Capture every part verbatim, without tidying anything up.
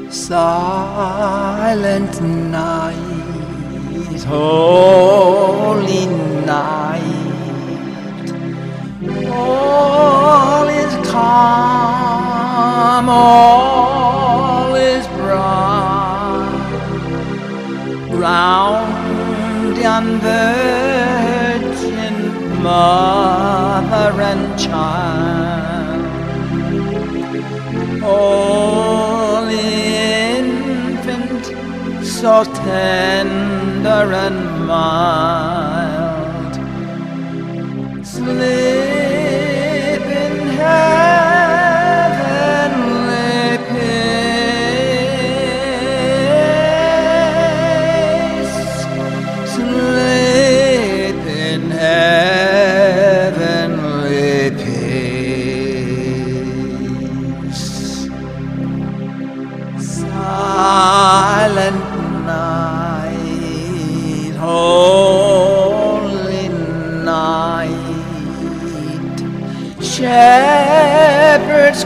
Silent night, holy night, all is calm, all is bright, round yon virgin mother and child, holy infant, so tender and mild, sleep in heavenly peace, sleep in heavenly peace. Silent night, holy night, shepherds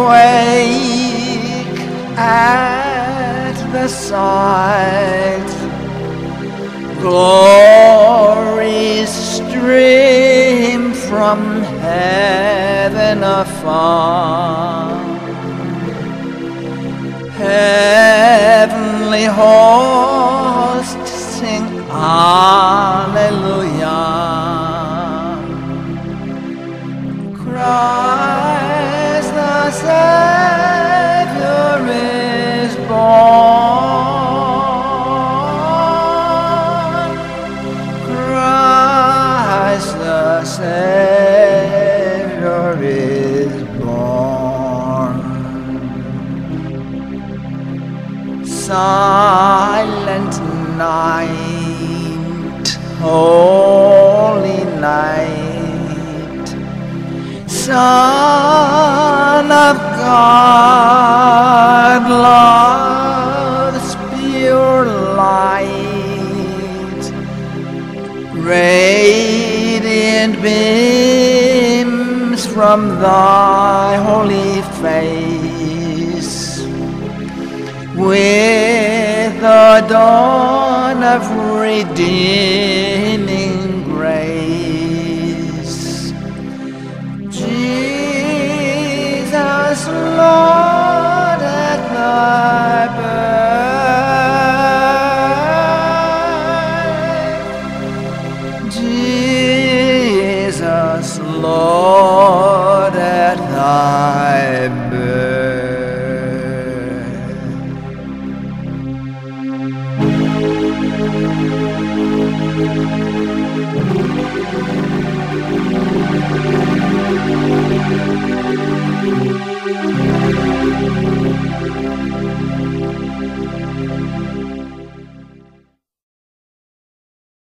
quake at the sight, glories stream from heaven afar, heavenly hosts sing Alleluia. Christ the Savior is born. Christ the Savior is born. Silent night, holy night, Son of God, love's pure light, radiant beams from thy holy face, with the dawn of redeeming grace. Jesus, Lord,